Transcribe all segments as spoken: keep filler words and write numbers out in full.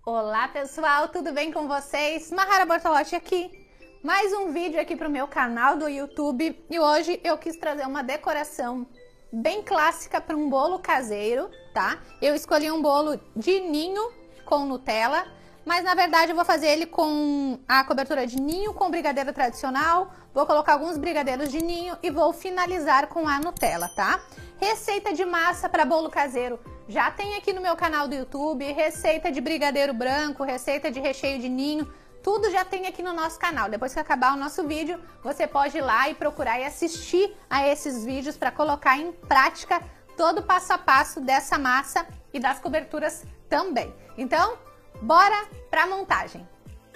Olá pessoal, tudo bem com vocês? Mahara Bortolotti aqui. Mais um vídeo aqui para o meu canal do YouTube e hoje eu quis trazer uma decoração bem clássica para um bolo caseiro, tá? Eu escolhi um bolo de ninho com Nutella, mas na verdade eu vou fazer ele com a cobertura de ninho com brigadeiro tradicional, vou colocar alguns brigadeiros de ninho e vou finalizar com a Nutella, tá? Receita de massa para bolo caseiro já tem aqui no meu canal do YouTube, receita de brigadeiro branco, receita de recheio de ninho, tudo já tem aqui no nosso canal. Depois que acabar o nosso vídeo, você pode ir lá e procurar e assistir a esses vídeos para colocar em prática todo o passo a passo dessa massa e das coberturas também. Então, bora para a montagem!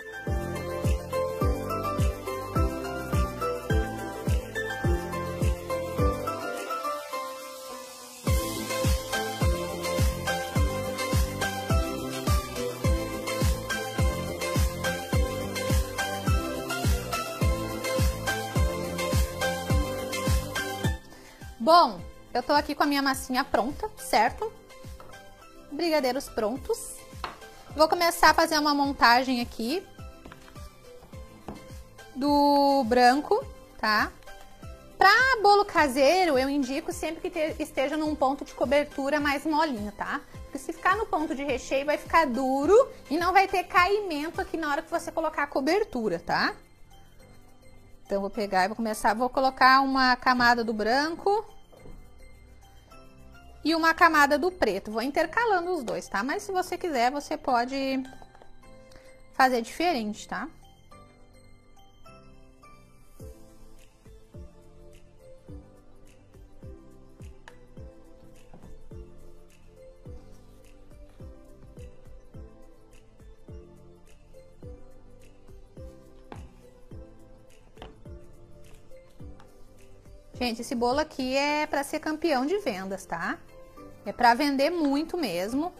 Bom, eu tô aqui com a minha massinha pronta, certo? Brigadeiros prontos. Vou começar a fazer uma montagem aqui do branco, tá? Pra bolo caseiro, eu indico sempre que esteja num ponto de cobertura mais molinho, tá? Porque se ficar no ponto de recheio, vai ficar duro e não vai ter caimento aqui na hora que você colocar a cobertura, tá? Então, vou pegar e vou começar, vou colocar uma camada do branco e uma camada do preto. Vou intercalando os dois, tá? Mas se você quiser, você pode fazer diferente, tá? Gente, esse bolo aqui é para ser campeão de vendas, tá? É para vender muito mesmo.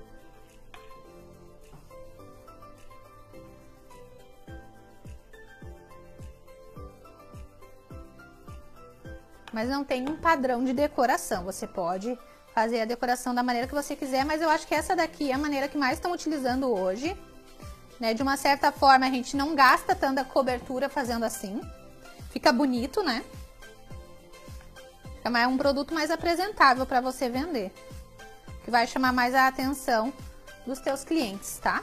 Mas não tem um padrão de decoração. Você pode fazer a decoração da maneira que você quiser, mas eu acho que essa daqui é a maneira que mais estão utilizando hoje, né? De uma certa forma, a gente não gasta tanta cobertura fazendo assim. Fica bonito, né? É um produto mais apresentável para você vender, que vai chamar mais a atenção dos teus clientes, tá?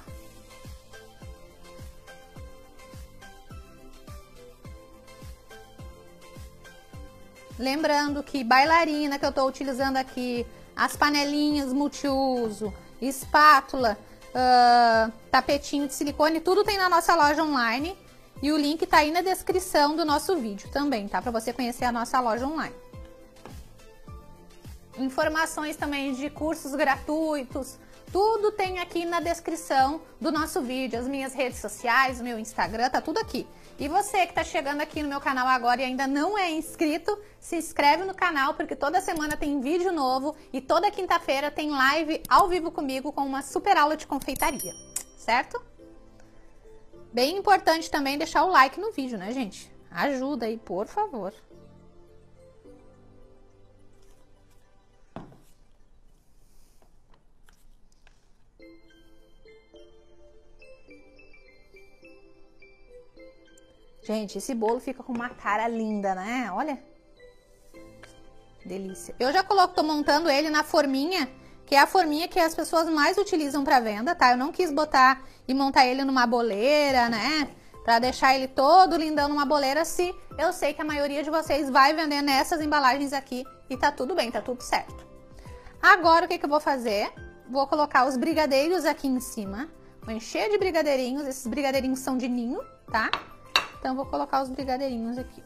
Lembrando que bailarina que eu tô utilizando aqui, as panelinhas multiuso, espátula, uh, tapetinho de silicone, tudo tem na nossa loja online e o link tá aí na descrição do nosso vídeo também, tá? Para você conhecer a nossa loja online. Informações também de cursos gratuitos, tudo tem aqui na descrição do nosso vídeo, as minhas redes sociais, o meu Instagram, tá tudo aqui. E você que tá chegando aqui no meu canal agora e ainda não é inscrito, se inscreve no canal porque toda semana tem vídeo novo e toda quinta-feira tem live ao vivo comigo com uma super aula de confeitaria, certo? Bem importante também deixar o like no vídeo, né, gente? Ajuda aí, por favor. Gente, esse bolo fica com uma cara linda, né? Olha. Delícia. Eu já coloco, tô montando ele na forminha, que é a forminha que as pessoas mais utilizam para venda, tá? Eu não quis botar e montar ele numa boleira, né? Pra deixar ele todo lindão numa boleira, se eu sei que a maioria de vocês vai vender nessas embalagens aqui e tá tudo bem, tá tudo certo. Agora, o que que eu vou fazer? Vou colocar os brigadeiros aqui em cima. Vou encher de brigadeirinhos, esses brigadeirinhos são de ninho, tá? Então, vou colocar os brigadeirinhos aqui.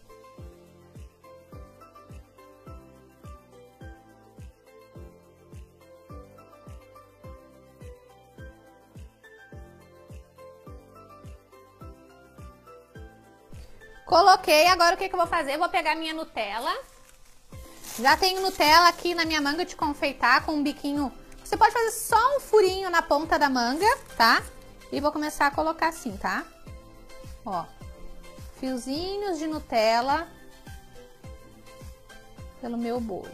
Coloquei, agora o que que eu vou fazer? Eu vou pegar minha Nutella. Já tenho Nutella aqui na minha manga de confeitar com um biquinho. Você pode fazer só um furinho na ponta da manga, tá? E vou começar a colocar assim, tá? Ó. Fiozinhos de Nutella pelo meu bolo.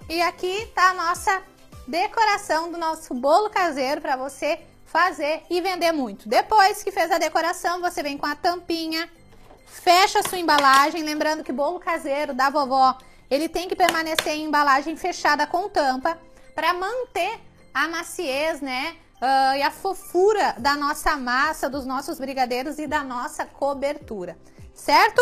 E aqui tá a nossa decoração do nosso bolo caseiro para você fazer e vender muito. Depois que fez a decoração, você vem com a tampinha, fecha a sua embalagem, lembrando que bolo caseiro da vovó, ele tem que permanecer em embalagem fechada com tampa para manter a maciez, né, uh, e a fofura da nossa massa, dos nossos brigadeiros e da nossa cobertura, certo?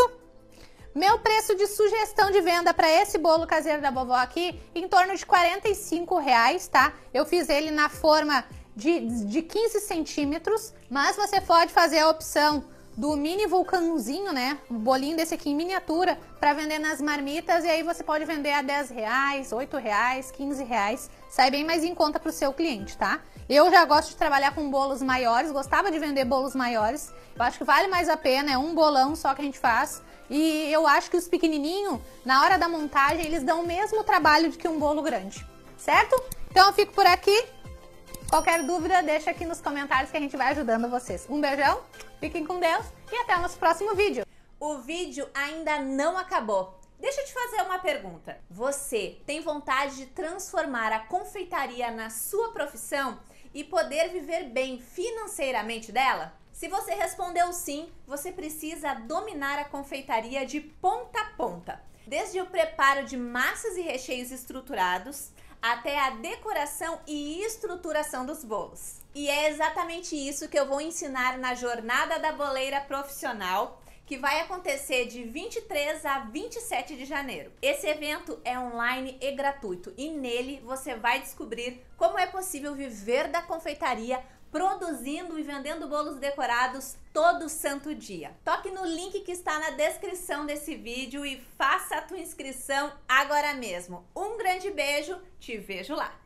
Meu preço de sugestão de venda para esse bolo caseiro da vovó aqui, em torno de quarenta e cinco reais, tá? Eu fiz ele na forma de, de quinze centímetros, mas você pode fazer a opção do mini vulcãozinho, né? Um bolinho desse aqui em miniatura para vender nas marmitas, e aí você pode vender a dez reais, oito reais, quinze reais. Sai bem mais em conta para o seu cliente, tá? Eu já gosto de trabalhar com bolos maiores, gostava de vender bolos maiores. Eu acho que vale mais a pena, é um bolão só que a gente faz. E eu acho que os pequenininhos, na hora da montagem, eles dão o mesmo trabalho do que um bolo grande, certo? Então eu fico por aqui. Qualquer dúvida, deixa aqui nos comentários que a gente vai ajudando vocês. Um beijão, fiquem com Deus e até o nosso próximo vídeo. O vídeo ainda não acabou. Deixa eu te fazer uma pergunta. Você tem vontade de transformar a confeitaria na sua profissão e poder viver bem financeiramente dela? Se você respondeu sim, você precisa dominar a confeitaria de ponta a ponta. Desde o preparo de massas e recheios estruturados, até a decoração e estruturação dos bolos. E é exatamente isso que eu vou ensinar na Jornada da Boleira Profissional, que vai acontecer de vinte e três a vinte e sete de janeiro. Esse evento é online e gratuito e nele você vai descobrir como é possível viver da confeitaria produzindo e vendendo bolos decorados todo santo dia. Toque no link que está na descrição desse vídeo e faça a tua inscrição agora mesmo. Um grande beijo, te vejo lá!